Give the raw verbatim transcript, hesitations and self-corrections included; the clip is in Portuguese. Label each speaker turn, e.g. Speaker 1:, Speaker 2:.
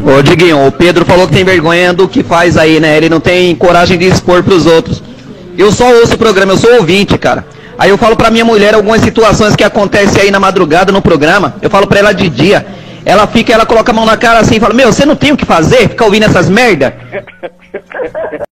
Speaker 1: Ô Diguinho, o Pedro falou que tem vergonha do que faz aí, né? Ele não tem coragem de expor pros outros. Eu só ouço o programa, eu sou ouvinte, cara. Aí eu falo pra minha mulher algumas situações que acontecem aí na madrugada no programa. Eu falo pra ela de dia. Ela fica, ela coloca a mão na cara assim e fala, meu, você não tem o que fazer? Fica ouvindo essas merda?